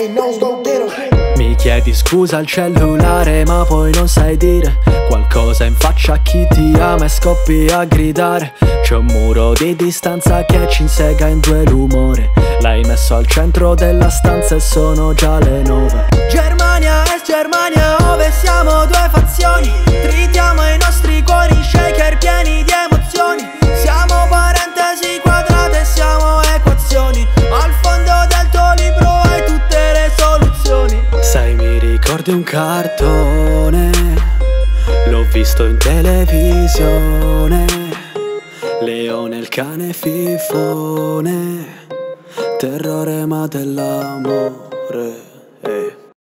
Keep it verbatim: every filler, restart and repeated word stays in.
Hey, nose, go get 'em. Mi chiedi scusa al cellulare ma poi non sai dire qualcosa in faccia a chi ti ama e scoppi a gridare. C'è un muro di distanza che ci insega in due l'umore. L'hai messo al centro della stanza e sono già le nove. Germania, Est, Germania, Ovest, siamo due fazioni. Tritiamo i nostri cuori, shaker pieni di emozioni. Siamo parentesi quadrate, siamo equazioni. Al fondo del tuo libro hai tutte le soluzioni. Sai, mi ricordi un cartone, l'ho visto in televisione. Leone, il cane fifone, terrore ma dell'amore.